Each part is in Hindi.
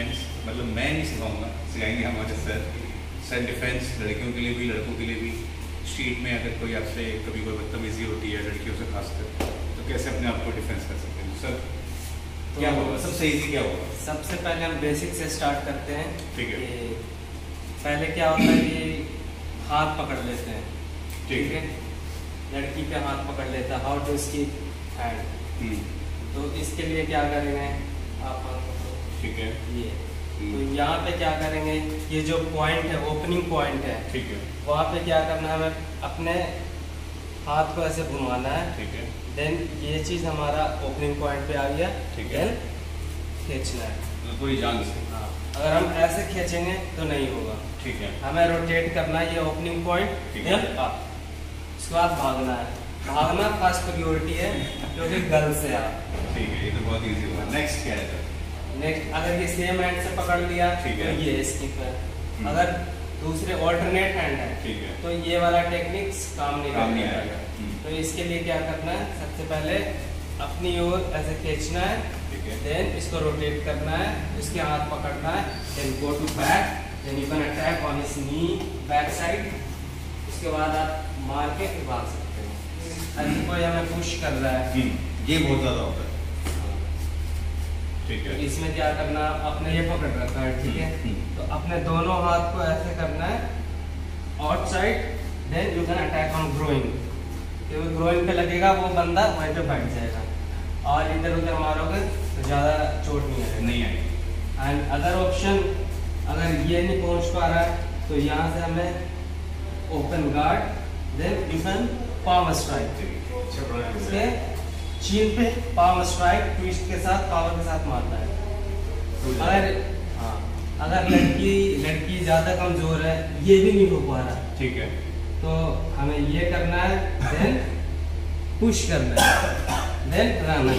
डिफेंस, मतलब मैं नहीं सिखाऊंगा, सिखाएंगे हमारे सर। सेल्फ डिफेंस लड़कियों के लिए भी लड़कों के लिए भी। स्ट्रीट में अगर कोई आपसे कभी कोई बदतमीजी होती है लड़कियों से खासकर, तो कैसे अपने आप को डिफेंस कर सकते हैं सर? तो क्या होगा सबसे इजी, क्या होगा? सबसे पहले हम बेसिक से स्टार्ट करते हैं। ठीक है। पहले क्या होता है कि हाथ पकड़ लेते हैं। ठीक है, लड़की पे हाथ पकड़ लेता है, हाउ टू स्कीप हैंड। तो इसके लिए क्या करेंगे आप? ठीक है। ये तो यहाँ पे क्या करेंगे, ये जो पॉइंट है, ओपनिंग पॉइंट है, ठीक है, वहाँ पे क्या करना है, हमें अपने हाथ को ऐसे घुमाना है। ठीक है। देन ये चीज़ हमारा ओपनिंग पॉइंट पे आ गया। ठीक है। देन खींचना है पूरी जान से। हाँ, अगर हम ऐसे खींचेंगे तो नहीं होगा। ठीक है। हमें रोटेट करना है ये ओपनिंग पॉइंट। ठीक है। उसके बाद भागना है। भागना फर्स्ट प्रायोरिटी है, क्योंकि गर्ल से आप। ठीक है, ये तो बहुत इजी हुआ। नेक्स्ट क्या है? नेक्स्ट, अगर ये सेम हैंड से पकड़ लिया ठीक है, तो ये स्किप है। अगर दूसरे ऑल्टरनेट हैंड है, ठीक है, तो ये वाला टेक्निक्स काम नहीं आएगा। तो इसके लिए क्या करना है, सबसे पहले अपनी ओर ऐसे खींचना है। ठीक है। देन इसको रोटेट करना है, इसके हाथ पकड़ना है। Then go to back, then you can attack on his knee back side. उसके बाद आप मार के फिर भाग सकते हैं। ऐसे कोई हमें पुश कर रहा है, ये बहुत ज्यादा होता है। ठीक है। इसमें क्या करना, आपने ये पकड़ रखा है, ठीक है, तो अपने दोनों हाथ को ऐसे करना है outside. Then you can attack on groin, क्योंकि ग्रोइंग पे लगेगा वो बंदा वहीं पे बैठ जाएगा। और इधर उधर मारोगे तो ज़्यादा चोट नहीं आएगी। नहीं आएगी। एंड अदर ऑप्शन, अगर ये नहीं पहुंच पा रहा है तो यहाँ से हमें open guard, then you can palm strike. Chin पे पावर स्ट्राइक ट्विस्ट के साथ, पावर के साथ मारना है। अगर लड़की ज्यादा कमजोर है, ये भी नहीं हो पा रहा, ठीक है, तो हमें ये करना है। देन पुश करना है, देन रन।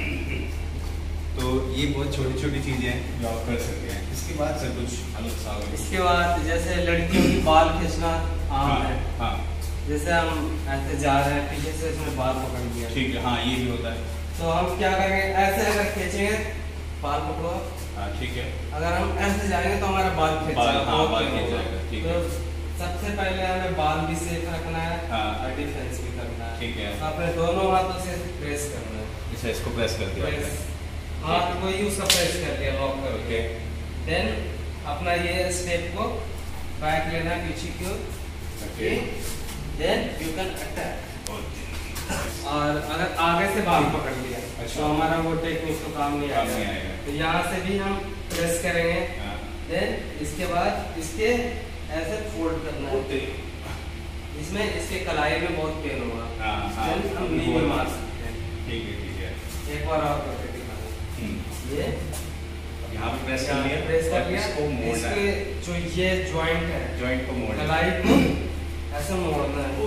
तो ये बहुत छोटी छोटी चीजें हैं जो आप कर सकते हैं। इसके बाद सर कुछ अलग सा? इसके बाद जैसे लड़कियों की बाल खींचना आम है। हाँ। जैसे हम ऐसे जा रहे हैं, पीछे से इसमें बाल पकड़ लिया। ठीक है, हाँ, ये भी होता है। तो हम क्या करेंगे, ऐसे अगर खींचेंगे, बाल पकड़ो। हाँ, ठीक है। अगर हम ऐसे जाएंगे तो हमारा बाल खींचेगा। बाल खींच जाएगा। ठीक है। तो सबसे पहले हमें बाल भी सेफ रखना है। हाँ। और डिफेंस भी करना है। ठीक है। तो अपने दोनों हाथों से प्रेस करना है। अच्छा, इसको प्रेस कर दिया। हाथ को ही उसका प्रेस कर दिया, लॉक करके। देन अपना ये स्टेप को बैक लेना है पीछे की ओर। Okay. Then you can attack. और अगर आगे से बाल पकड़ लिया, अच्छा, तो हमारा वो टेक्निक तो काम नहीं आएगा। तो यहाँ से भी हम प्रेस करेंगे। देन इसके बाद इसके ऐसे फोल्ड करना है। इसमें इसके कलाई में बहुत पेन होगा। हम नी में मार सकते हैं। ठीक है, ठीक है। एक बार और करके दिखाना। ये यहाँ पे प्रेस कर लिया, प्रेस कर लिया। इसको मोड़ना है। इसके जो ये जॉइंट है, जॉइंट को मोड़ना है। कलाई को ऐसे मोड़ना है।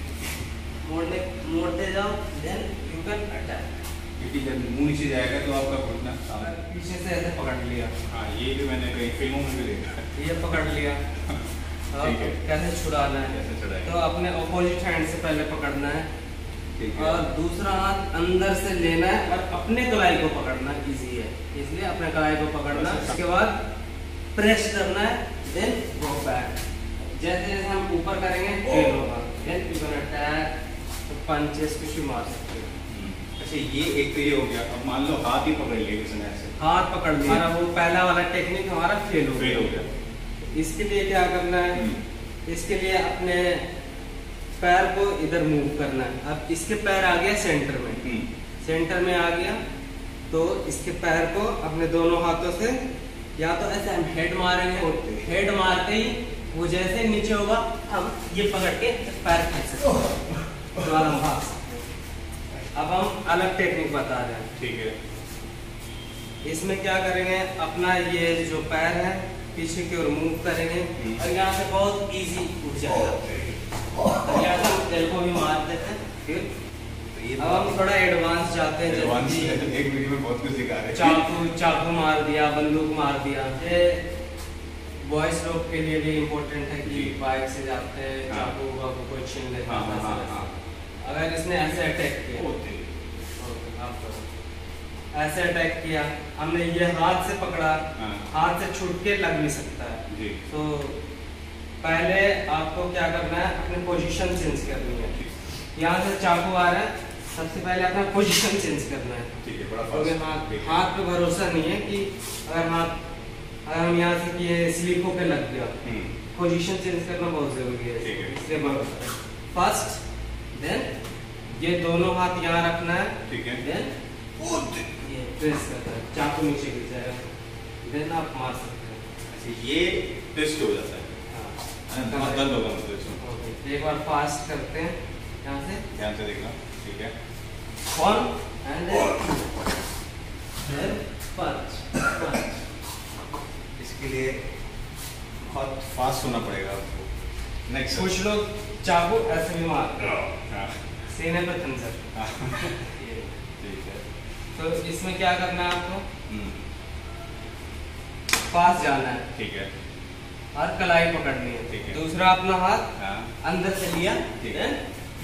मोड़ते जाओ। Then you can attack. क्योंकि जब मुंह नीचे जाएगा तो आपका घुटना पीछे से ऐसे पकड़ लिया। हाँ, ये भी मैंने कई फिल्मों में भी देखा है। ये पकड़ लिया। ठीक है। कैसे छुड़ाना है? कैसे छुड़ाएंगे? तो अपने ऑपोजिट हैंड से पहले पकड़ना है। ठीक है। और दूसरा हाथ अंदर से लेना है और अपने कलाई को पकड़ना इजी है, इसलिए अपने कलाई को पकड़ना। उसके बाद प्रेस करना है। Then go back. जैसे जैसे हम ऊपर करेंगे फेल होगा। Then you can attack. तो पंचेस कुछ भी मार सकते हैं। अच्छा, ये एक तो ये हो गया। अब मान लो हाथ ही पकड़ लिया किसी ने ऐसे, हाथ पकड़ लिया, वो पहला वाला टेक्निक हमारा फेल हो गया। इसके लिए क्या करना है, इसके लिए अपने पैर को इधर मूव करना है। अब इसके पैर आ गया सेंटर में, सेंटर में आ गया तो इसके पैर को अपने दोनों हाथों से या तो ऐसे हम हेड मारेंगे, हेड मारते ही वो जैसे नीचे होगा हम ये पकड़ के पैर खींच सकते हैं, तो हम भाग सकते हैं। अब हम अलग टेक्निक बता रहे हैं। ठीक है। इसमें क्या करेंगे, अपना ये जो पैर है पीछे की ओर मूव करेंगे और यहाँ से बहुत इजी उठ जाएगा। यहाँ से हम एल्बो भी मार देते हैं। फिर अब हम थोड़ा एडवांस जाते हैं। एक वीडियो में बहुत कुछ दिखा रहे हैं। चाकू मार दिया, बंदूक मार दिया। ये बॉयज लोग के लिए भी इम्पोर्टेंट है कि बाइक से जाते हैं, चाकू वाकू कोई छीन लेते हैं। अगर इसने ऐसे अटैक किया, ऐसे अटैक किया, हमने ये हाथ से पकड़ा, हाथ से छूट के लग भी सकता है जी। तो पहले आपको क्या करना है, अपनी पोजीशन चेंज करनी है। यहाँ से चाकू आ रहा है, सबसे पहले अपना पोजीशन चेंज करना है। ठीक है, बड़ा क्योंकि हाथ पे भरोसा नहीं है कि अगर हम यहाँ से किए स्लीपों पे लग गया, पोजीशन चेंज करना बहुत जरूरी है। इसलिए भरोसा फर्स्ट, देन ये दोनों हाथ यहाँ रखना है, ठीक है, देन ये प्रेस करना है, चाकू नीचे गिर जाएगा, देन आप मार सकते हैं। अच्छा, ये ट्विस्ट हो जाता है। बहुत दर्द होगा मतलब इसमें। एक बार फास्ट करते हैं, यहाँ से ध्यान से देखना। ठीक है, वन एंड देन पंच। इसके लिए बहुत फास्ट होना पड़ेगा आपको। नेक्स्ट, कुछ लोग चाकू ऐसे भी मारते हैं, हाँ, सीने पे खंजर। ठीक है, तो इसमें क्या करना है आपको, पास जाना है, ठीक है, और कलाई पकड़नी है। ठीक है। दूसरा अपना हाथ हाँ, अंदर से लिया, ठीक है।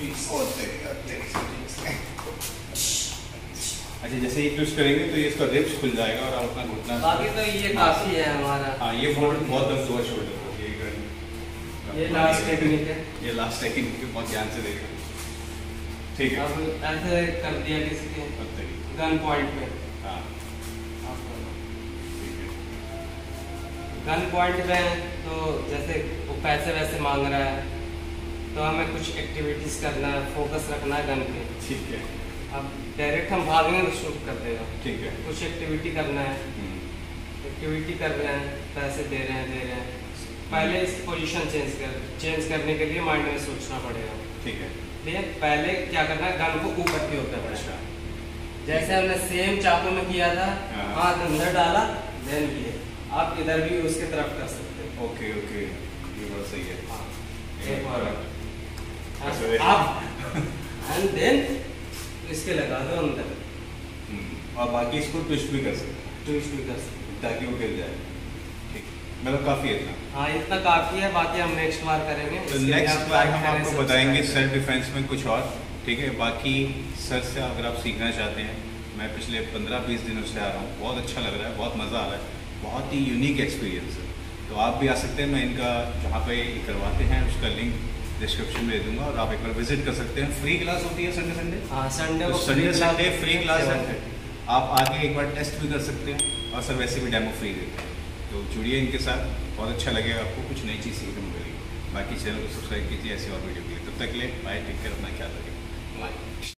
अच्छा, जैसे ये ट्विस्ट करेंगे तो ये इसका रिब्स खुल जाएगा और आप अपना घुटना। बाकी तो ये काफी है हमारा। हाँ, ये फोल्ड बहुत दर्द हुआ शोल्डर को। ये लास्ट टेक्निक है, ये लास्ट टेक्निक है, बहुत ध्यान से देखना। ठीक है, अब ऐसे कर दिया किसी के अब तक। गन पॉइंट पे, हाँ, ठीक है, गन पॉइंट पे है तो जैसे वो पैसे वैसे मांग रहा है तो हमें कुछ एक्टिविटीज करना है, फोकस रखना है गन पे। ठीक है, अब डायरेक्ट हम भागेंगे तो शूट कर देगा। ठीक है, कुछ एक्टिविटी करना है, एक्टिविटी कर रहे हैं, पैसे दे रहे हैं। पहले इस पोजीशन चेंज करने के लिए माइंड में सोचना पड़ेगा। ठीक है, ठीक है, पहले क्या करना है, गन को ऊपर की ओर करना है, जैसे हमने सेम चाकू में किया था, हाथ अंदर डाला, देन किए। आप इधर भी उसके तरफ कर सकते हैं। ओके ओके, ये बहुत सही है। हाँ, एक बार आप एंड देन इसके लगा दो अंदर, और बाकी इसको ट्विस्ट भी कर सकते हैं ट्विस्ट भी कर सकते हैं ताकि वो गिर जाए। ठीक, मतलब काफी है इतना। हाँ, इतना काफी है, बाकी हम नेक्स्ट बार करेंगे। तो नेक्स्ट बार हम आपको बताएंगे सेल्फ डिफेंस में कुछ और। ठीक है, बाकी सर से अगर आप सीखना चाहते हैं, मैं पिछले 15-20 दिनों से आ रहा हूँ, बहुत अच्छा लग रहा है, बहुत मज़ा आ रहा है, बहुत ही यूनिक एक्सपीरियंस है। तो आप भी आ सकते हैं, मैं इनका जहाँ पे ये करवाते हैं उसका लिंक डिस्क्रिप्शन में दे दूंगा और आप एक बार विजिट कर सकते हैं। फ्री क्लास होती है संडे। हाँ, संडे तो संडे फ्री क्लास है, आप आके एक बार टेस्ट भी कर सकते हैं और सर वैसे भी डेमो फ्री देते हैं। तो जुड़िए इनके साथ, बहुत अच्छा लगेगा आपको, कुछ नई चीज़ सीखने को मिलेगी। बाकी चैनल को सब्सक्राइब कीजिए ऐसी और वीडियो के लिए। तब तक के लिए बाय, टेक केयर, अपना ख्याल रखिए, बाय।